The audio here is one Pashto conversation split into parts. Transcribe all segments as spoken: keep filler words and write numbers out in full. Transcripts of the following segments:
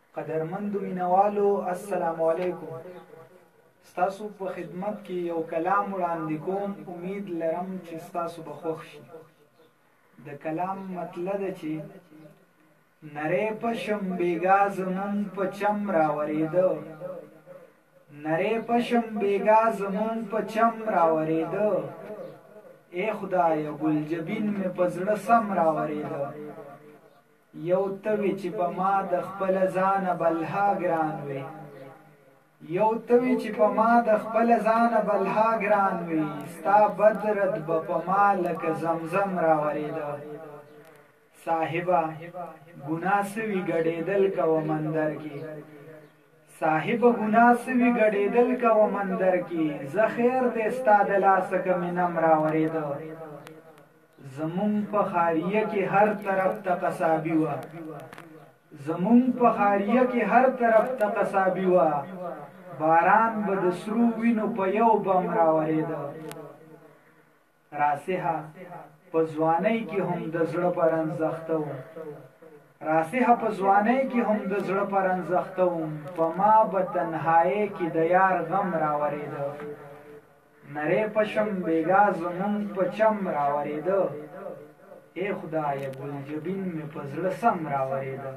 قدرمندو مینوالو السلام علیکم. ستاسو په خدمت کې یو کلام وړاندې کوم، امید لرم چې ستاسو به خوښ شي. د کلام مطلب ده چې نری پشم بیګا زمون په چم راورېده، نری پشم بیګا زمون په چم راورېده، ای خدایه ګل جبین مې په زړه سم راورېده. یو ته وې چې په ما د خپله ځانه بلها ګران وې، یو ته وې چې په ما د خپله ځانه بلها ګران وې، ستا بد رد به په ما لکه زمزم راورېده. صاحبه ګناه سوي ګډېدل کوه مندر کې، صاحبه ګناه سوي ګډېدل کوه مندر کې، زه خیر دی ستا د لاسه که مې نم راورېده. زمون په خاریه کې هر طرف ته قصابي وه، زمون په خاریه کې هر طرف ته قصابي وه، باران به د سرو وینو په یو بم راورېده. راسحه په ځوانۍ کې هم د زړه پرنځخته وم، راسحه په ځوانۍ کې هم د زړه پرنځخته وم، په ما به تنهایۍ کې د یار غم راورېده. نری پشم بیګا زمون په چم راورېده، ای خدایه ګل جبین مې په زړه سم راورېده.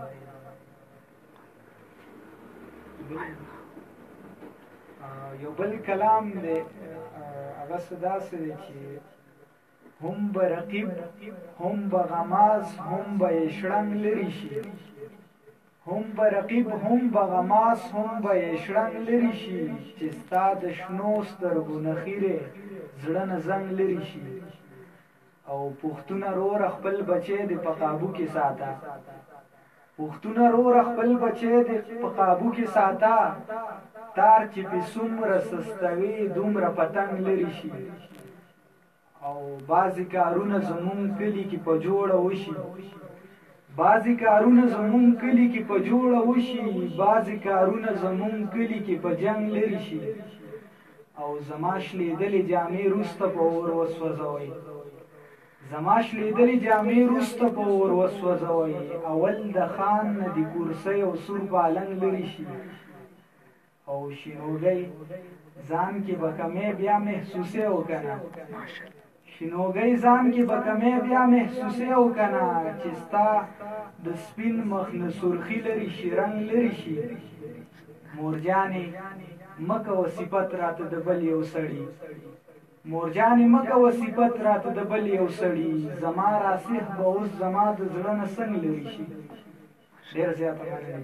یو بل کلام دی، هغه څه داسې دی چې هم به رقیب هم به غماز هم به یې شړنګ لرې شي، هم به رقیب هم به غماس هم به یې شړنګ لرې شي، چې ستا د شنو سترګو نخیرې زړه نه زنګ لرې شي. او پښتونه روره خپل بچی دې په قابو کې ساته، پښتونه روره خپل بچی دې په قابو کې ساته، تار چې پې څومره سستوي دومره پتنګ لرې شي. او بعضې کارونه زمونږ کلي کې په جوړه وشي، بعضې کارونه زمونږ کلي کې په جوړه وشي، بعضې کارونه زمونږ کلي کې په جنګ لرې شي. او زما شلېدلې جامې وروسته په اور وسوځوئ، زما شلېدلې جامې وروسته په اور وسوځوئ، اول د خان نه د کورسۍ او سور پالنګ لرې شي. او شینوګۍ ځان کې به کمې بیا محسوسې وکنه، شینوګۍ ځان کې به کمې بیا محسوسې وکنه، چې ستا د سپین مخ نه سرخي لري شي رنګ لري شي. مورجانې مه کوه صفت راته د بل یو سړي، مورجانې مه کوه صفت راته د بل یو سړي، زما راسخ به اوس زما د زړه نه څنګ لري شي. ډېر زیاته مننه.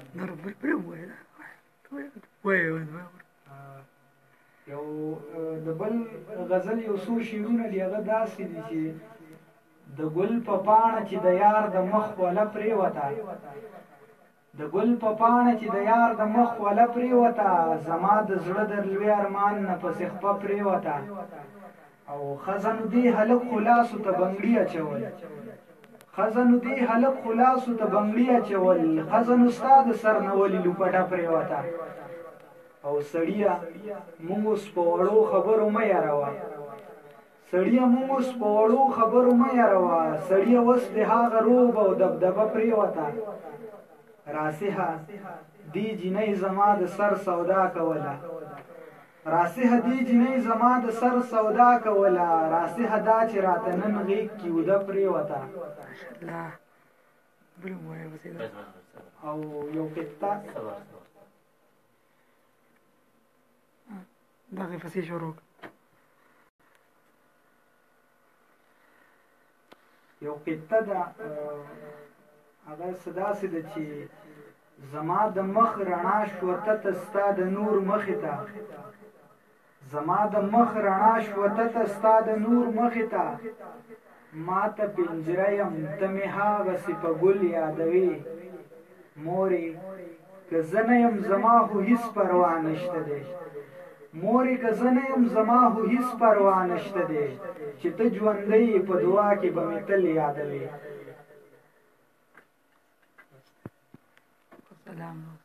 یو د بل غزل یو څو شعرونه دي، هغه داسې دي چې د ګل په پاڼه چې د یار د مخ وله پرېوته، د ګل په پاڼه چې د یار د مخ وله پرېوته، زما د زړه د لوی ارمان نه پسې خپه پرېوته. او ښځه نو دې هلک خلاصو ته بنګړي اچول، ښځه نو دې هلک خلاصو ته بنګړي اچول، ښځه نو ستا د سر نه ولې لوپټه پرېوته. او سړیه مونږ اوس په وړو خبرو مه یاروه، سړیه مونږ اوس په وړو خبرو مه یاروه، سړیه اوس د هغه روب او دبدبه پرېوته. راسحه دې جینۍ زما د سر سودا کوله، راسحه دې جینۍ زما د سر سودا کوله، راسحه دا چې راته نن غېږ کې وده پرېوته. او یو قطه دغه پسې شروع، یو قطه ده، هغه څه داسې ده چې زما د مخ رڼا شوته ته ستا د نور مخې ته، زما د مخ رڼا شوته ته ستا د نور مخې ته، ما ته پنجره یم ته مې هغسې په ګل یادوې. مورې که زه نه یم زما خو هېڅ پروا نشته دی، مورې که زه نه یم زما خو هېڅ پروا نشته دی، چې ته ژوندی یې په دعا کې به مې تل یادوې.